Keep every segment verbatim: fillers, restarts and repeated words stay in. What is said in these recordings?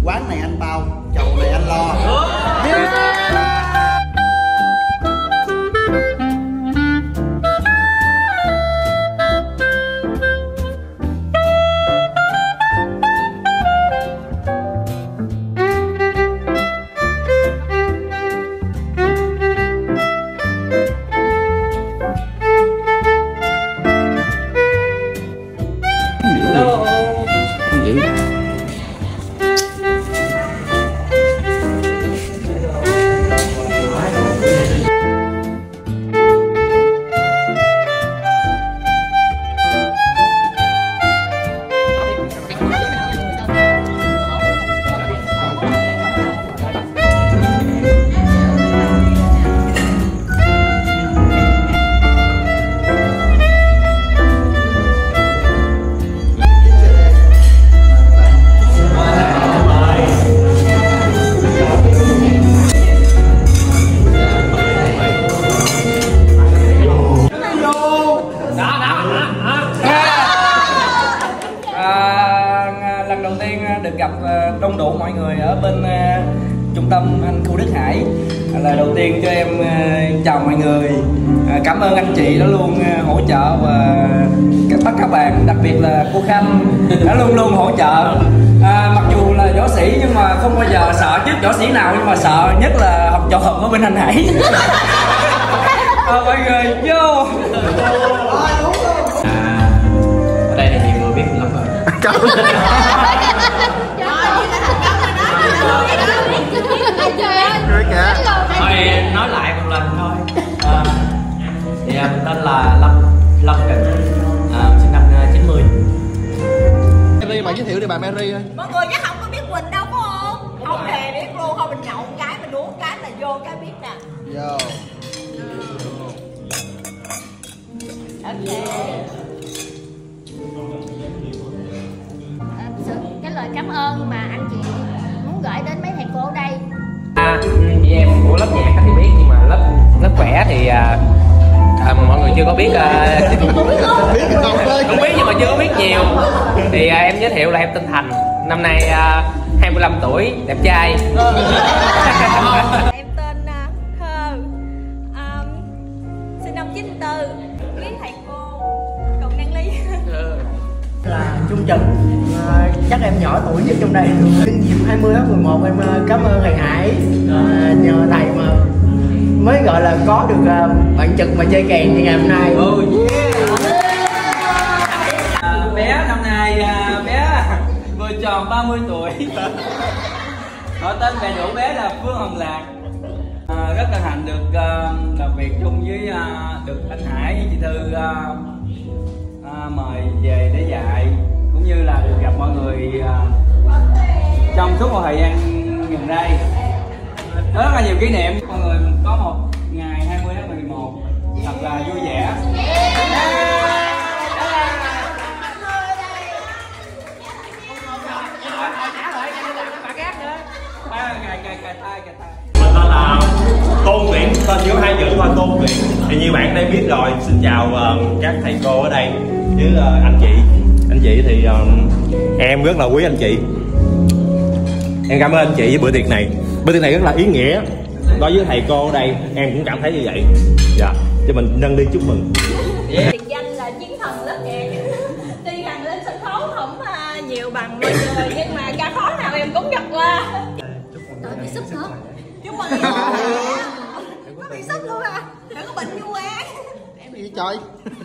quán này anh bao, chầu này anh lo. Được gặp đông đủ mọi người ở bên uh, trung tâm anh Khu Đức Hải. Là đầu tiên cho em uh, chào mọi người, uh, cảm ơn anh chị đã luôn uh, hỗ trợ và các bắt các bạn, đặc biệt là cô Khanh đã luôn luôn hỗ trợ. Uh, mặc dù là võ sĩ nhưng mà không bao giờ sợ trước võ sĩ nào, nhưng mà sợ nhất là học trò học ở bên anh Hải. uh, mọi người vô. À, ở đây thì nhiều người biết lắm rồi. Thôi nói lại một lần thôi. À, thì em tên là Lâm Lâm Trịnh, à, sinh năm chín mươi. Mary, bạn giới thiệu đi bà Mary ơi. Mọi người chắc không có biết Quỳnh đâu phải không? Không hề biết luôn, thôi mình nhậu một cái, mình uống cái là vô cái biết nè. Vô. Cái lời cảm ơn mà anh chị muốn gửi đến mấy thầy cô ở đây. À, chị em của lớp nhạc thì biết, nhưng mà lớp lớp khỏe thì à, à, mọi người chưa có biết. À, cũng biết nhưng mà chưa có biết nhiều. Thì à, em giới thiệu là em tên Thành, năm nay à, hai mươi lăm tuổi, đẹp trai. Em tên uh, Thơ, um, sinh năm chín tư, quý thầy cô còn Đăng Ly. Là Trung Trần, à, chắc em nhỏ tuổi nhất trong đây. Nhân dịp hai mươi tháng mười một em cảm ơn thầy Hải, à, nhờ thầy mà mới gọi là có được à, bạn Trực mà chơi kèn như ngày hôm nay. Oh, yeah. À, bé năm nay à, bé vừa tròn ba mươi tuổi. Họ tên đầy đủ bé là Phương Hồng Lạc. À, rất là hạnh được uh, làm việc chung với uh, được anh Hải với chị Thư uh, uh, mời về để dạy, cũng như là được gặp mọi người uh, trong suốt một thời gian gần đây. Rất là nhiều kỷ niệm, mọi người có một ngày hai mươi tháng mười một thật là vui vẻ. Mình tên là Tôn Tuyển, tên chỉ có hai chữ thôi, Tôn Tuyển. Thì như bạn đây biết rồi, xin chào uh, các thầy cô ở đây với uh, anh chị. Anh chị thì uh, em rất là quý anh chị. Em cảm ơn anh chị với bữa tiệc này. Bữa tiệc này rất là ý nghĩa. Đối với thầy cô ở đây, em cũng cảm thấy như vậy. Dạ, cho mình nâng ly chúc mừng. Biệt danh là chiến thần lớp nhạc. Tuy rằng lên sân khấu không uh, nhiều bằng mọi người, nhưng mà ca khó nào em cũng gật qua. Trời bị súp nữa. Chúc mừng em. Có bị súp luôn à? Đừng có bệnh vui á. Em gì trời?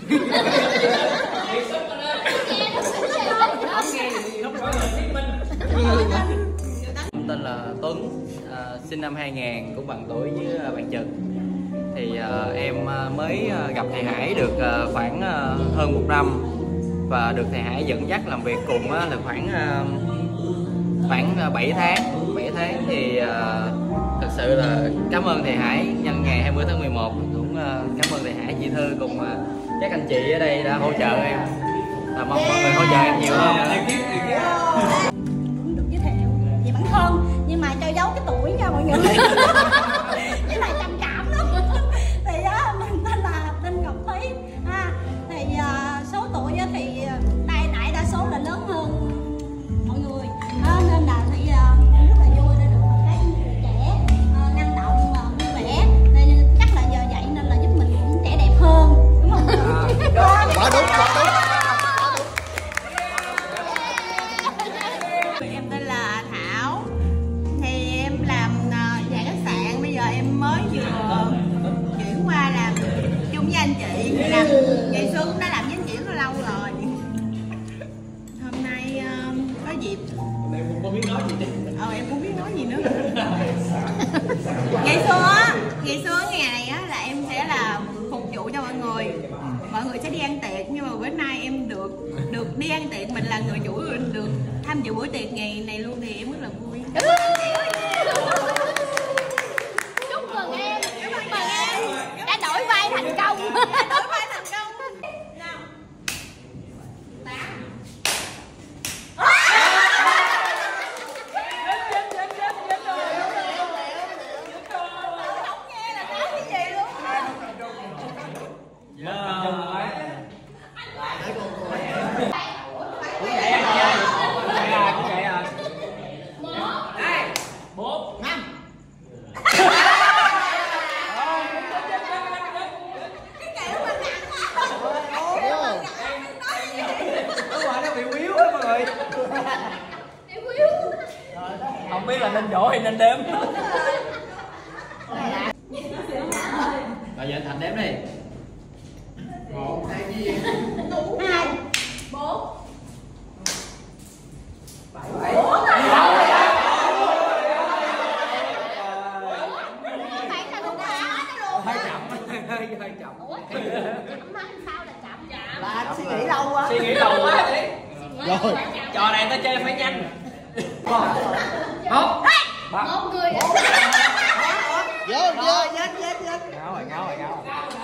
Tên là Tuấn, à, sinh năm hai nghìn, cũng bằng tuổi với bạn Trực. Thì à, em mới gặp thầy Hải được à, khoảng à, hơn một năm, và được thầy Hải dẫn dắt làm việc cùng á, là khoảng à, khoảng bảy tháng. bảy tháng thì à, thật sự là cảm ơn thầy Hải nhân ngày hai mươi tháng mười một, cũng à, cảm ơn thầy Hải, chị Thư cùng à, các anh chị ở đây đã hỗ trợ em. À, mong mọi người hỗ trợ em nhiều hơn. Cũng được giới thiệu về bản thân, nhưng mà cho giấu cái tuổi nha mọi người. Với lại trầm cảm lắm. Thì đó, mình tên là tên Ngọc Thúy ha. Thì uh, số tuổi thì đại đại đa số là lớn hơn mọi người, đó, nên là thì uh, anh chị. Làm ngày xưa cũng đã làm với anh chị rất lâu rồi. Hôm nay uh, có dịp. Em không biết nói gì đi. Ờ em không biết nói gì nữa. Ngày xưa á, ngày xưa ngày này á là em sẽ là phục vụ cho mọi người. Mọi người sẽ đi ăn tiệc, nhưng mà bữa nay em được được đi ăn tiệc, mình là người chủ, được tham dự buổi tiệc ngày này luôn thì em rất là vui. Chúc mừng em, chúc mừng em đã đổi vai thành công. Đổi vai thành công. Nào. Tám. Không biết là nên vỗ hay nên đếm. Rồi giờ Thành đếm đi. Một, hai, Hai. Bốn. Phải là đúng hả? Hơi chậm, hơi hơi chậm. Ủa? Chậm mà sao là chậm? Chậm. Là anh suy nghĩ lâu quá. Suy nghĩ lâu quá đấy. Rồi. Trò này tao chơi phải nhanh. Một. Một người. Vô, vô. Chết chết chết. Ngáo rồi, ngáo rồi, ngáo.